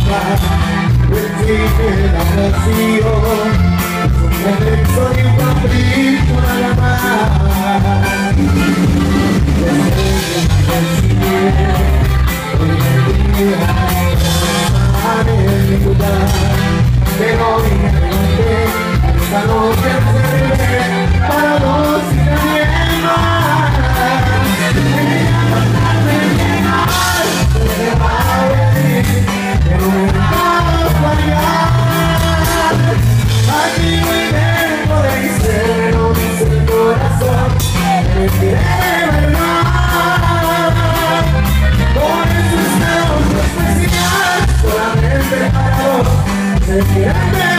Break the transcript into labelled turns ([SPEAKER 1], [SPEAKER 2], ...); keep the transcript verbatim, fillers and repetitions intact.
[SPEAKER 1] el cine da vacío, es un momento y un capricho nada más. Desde el cine, hoy en día, en mi lugar, pero vine a levanté, esta noche se ve para dos y nadie más. Quería contarme bien mal, se me va a venir, pero me va a fallar. Aquí muy dentro de mi ser, no dice el corazón, me quiere de verdad. Por eso es una especial, solamente para vos, se quiere de verdad.